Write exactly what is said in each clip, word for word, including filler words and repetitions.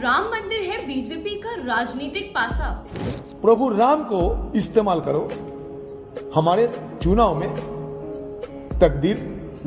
राम मंदिर है बीजेपी का राजनीतिक पासा। प्रभु राम को इस्तेमाल करो हमारे चुनाव में तकदीर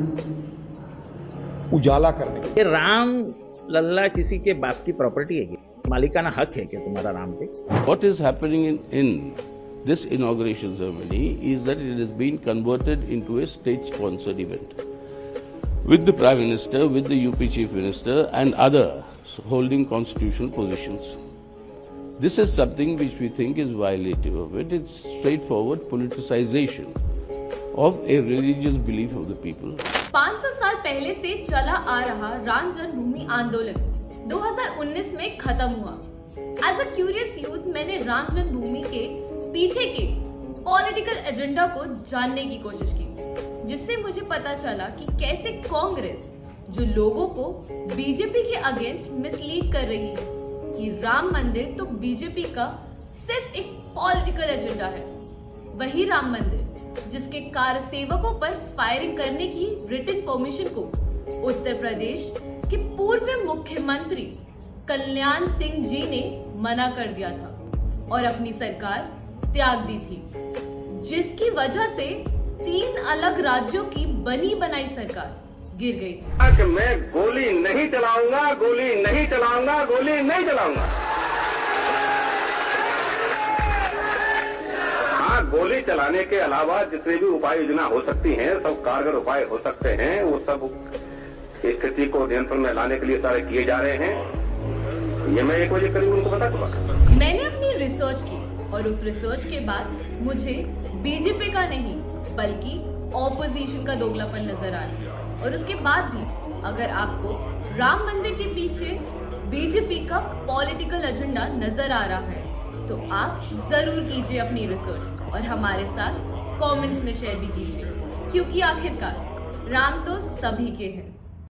उजाला करने के। राम लल्ला किसी के बाप की प्रॉपर्टी है, मालिकाना हक है क्या तुम्हारा राम पे? What is happening in, in this inauguration ceremony is that it has been converted into a state-sponsored event with the Prime Minister, with the U P Chief Minister and others holding constitutional positions. This is something which we think is violative of it. It's straightforward politicization of a religious belief of the people. पाँच सौ साल पहले से चला आ रहा राम जन्मभूमि आंदोलन दो हज़ार उन्नीस में खत्म हुआ। एज अ क्यूरियस यूथ मैंने राम जन्मभूमि के पीछे के पॉलिटिकल एजेंडा को जानने की कोशिश की, जिससे मुझे पता चला कि कैसे कांग्रेस जो लोगों को बीजेपी के अगेंस्ट मिसलीड कर रही है कि राम मंदिर तो बीजेपी का सिर्फ एक पॉलिटिकल एजेंडा है। वही राम मंदिर जिसके कार्य सेवकों पर फायरिंग करने की रिटन परमिशन को उत्तर प्रदेश के पूर्व मुख्यमंत्री कल्याण सिंह जी ने मना कर दिया था और अपनी सरकार त्याग दी थी, जिसकी वजह से तीन अलग राज्यों की बनी बनाई सरकार गिर गई। मैं गोली नहीं चलाऊंगा, गोली नहीं चलाऊंगा, गोली नहीं चलाऊंगा। हाँ, गोली चलाने के अलावा जितने भी उपाय योजना हो सकती हैं, सब कारगर उपाय हो सकते हैं। वो सब स्थिति को नियंत्रण में लाने के लिए सारे किए जा रहे हैं। ये मैं एक बजे करीब उनको बता दूंगा। मैंने अपनी रिसर्च की और उस रिसर्च के बाद मुझे बीजेपी का नहीं बल्कि ऑपोजिशन का दोगलापन नजर आया। और उसके बाद भी अगर आपको राम मंदिर के पीछे बीजेपी का पॉलिटिकल एजेंडा नजर आ रहा है तो आप जरूर कीजिए अपनी रिसर्च और हमारे साथ कमेंट्स में शेयर भी कीजिए, क्योंकि आखिरकार राम तो सभी के हैं।